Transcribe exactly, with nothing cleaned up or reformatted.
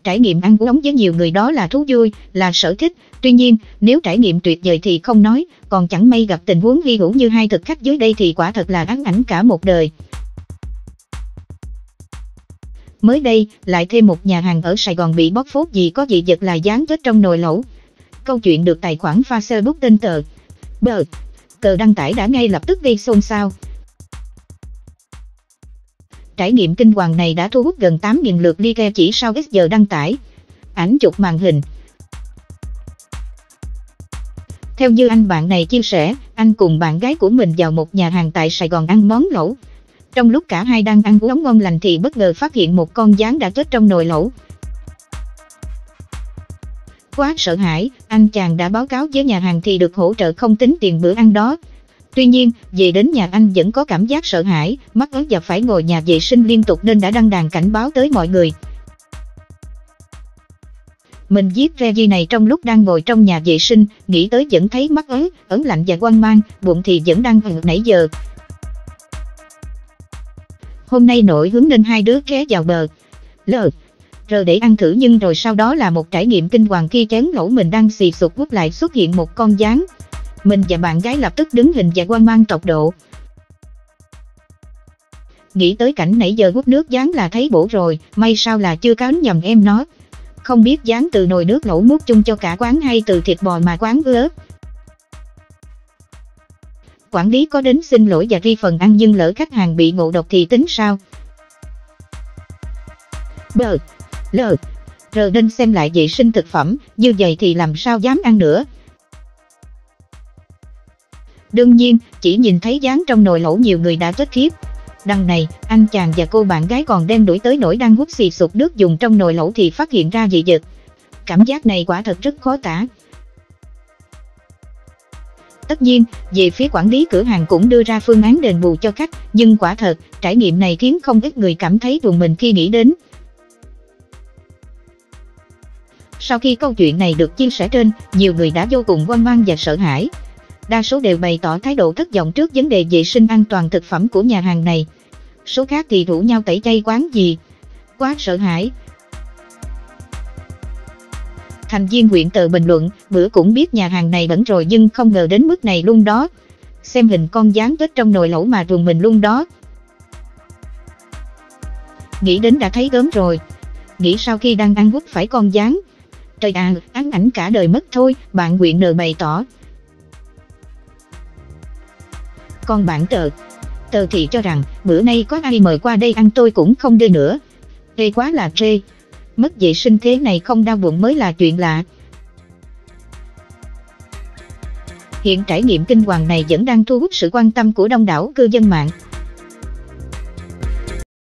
Trải nghiệm ăn uống với nhiều người đó là thú vui, là sở thích. Tuy nhiên, nếu trải nghiệm tuyệt vời thì không nói, còn chẳng may gặp tình huống hy hữu như hai thực khách dưới đây thì quả thật là ám ảnh cả một đời. Mới đây, lại thêm một nhà hàng ở Sài Gòn bị bóc phốt vì có dị vật là gián chết trong nồi lẩu. Câu chuyện được tài khoản Facebook tên tờ Bờ Tờ đăng tải đã ngay lập tức gây xôn xao. Trải nghiệm kinh hoàng này đã thu hút gần tám nghìn lượt like chỉ sau ít giờ đăng tải. Ảnh chụp màn hình. Theo như anh bạn này chia sẻ, anh cùng bạn gái của mình vào một nhà hàng tại Sài Gòn ăn món lẩu. Trong lúc cả hai đang ăn uống ngon lành thì bất ngờ phát hiện một con gián đã chết trong nồi lẩu. Quá sợ hãi, anh chàng đã báo cáo với nhà hàng thì được hỗ trợ không tính tiền bữa ăn đó. Tuy nhiên, về đến nhà anh vẫn có cảm giác sợ hãi, mắc ớn và phải ngồi nhà vệ sinh liên tục nên đã đăng đàn cảnh báo tới mọi người. Mình viết review này trong lúc đang ngồi trong nhà vệ sinh, nghĩ tới vẫn thấy mắc ớn, ớn lạnh và hoang mang, bụng thì vẫn đang ực nãy giờ. Hôm nay nổi hứng nên hai đứa ghé vào bờ L R để ăn thử, nhưng rồi sau đó là một trải nghiệm kinh hoàng khi chén lẩu mình đang xì sụp hút lại xuất hiện một con gián. Mình và bạn gái lập tức đứng hình và hoang mang tột độ. Nghĩ tới cảnh nãy giờ hút nước gián là thấy bổ rồi, may sao là chưa cán nhầm em nó. Không biết gián từ nồi nước lẩu múc chung cho cả quán hay từ thịt bò mà quán ướp. Quản lý có đến xin lỗi và ri phần ăn, nhưng lỡ khách hàng bị ngộ độc thì tính sao? Bờ L R nên xem lại vệ sinh thực phẩm, như vậy thì làm sao dám ăn nữa. Đương nhiên, chỉ nhìn thấy gián trong nồi lẩu nhiều người đã chết khiếp. Đằng này, anh chàng và cô bạn gái còn đem đuổi tới nỗi đang hút xì sụp nước dùng trong nồi lẩu thì phát hiện ra dị vật. Cảm giác này quả thật rất khó tả. Tất nhiên, về phía quản lý cửa hàng cũng đưa ra phương án đền bù cho khách, nhưng quả thật, trải nghiệm này khiến không ít người cảm thấy rùng mình khi nghĩ đến. Sau khi câu chuyện này được chia sẻ trên, nhiều người đã vô cùng hoang mang và sợ hãi. Đa số đều bày tỏ thái độ thất vọng trước vấn đề vệ sinh an toàn thực phẩm của nhà hàng này. Số khác thì rủ nhau tẩy chay quán gì. Quá sợ hãi. Thành viên huyện Tờ bình luận, bữa cũng biết nhà hàng này bẩn rồi nhưng không ngờ đến mức này luôn đó. Xem hình con gián chết trong nồi lẩu mà rùng mình luôn đó. Nghĩ đến đã thấy gớm rồi. Nghĩ sau khi đang ăn hút phải con gián. Trời à, ám ảnh cả đời mất thôi, bạn huyện N bày tỏ. Còn bạn Tờ Tờ thì cho rằng, bữa nay có ai mời qua đây ăn tôi cũng không đưa nữa. Ghê quá là ghê. Mất vệ sinh thế này không đau bụng mới là chuyện lạ. Hiện trải nghiệm kinh hoàng này vẫn đang thu hút sự quan tâm của đông đảo cư dân mạng.